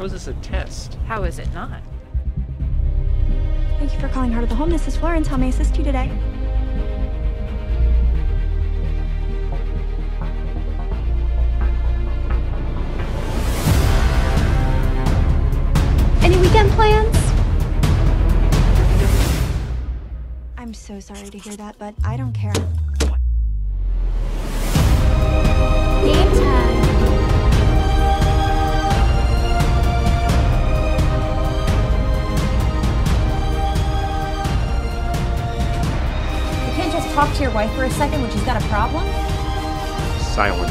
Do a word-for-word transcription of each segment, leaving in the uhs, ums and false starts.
is this a test? How is it not? Thank you for calling Heart of the Home. This is Florence. How may I assist you today? Any weekend plans? I'm so sorry to hear that, but I don't care. Game time. You can't just talk to your wife for a second when she's got a problem? Silence.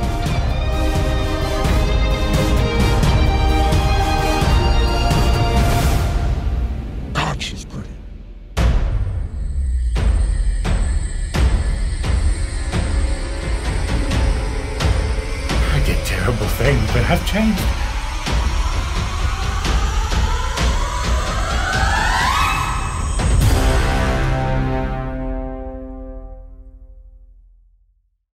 God, she's pretty. I did terrible things, but I've changed.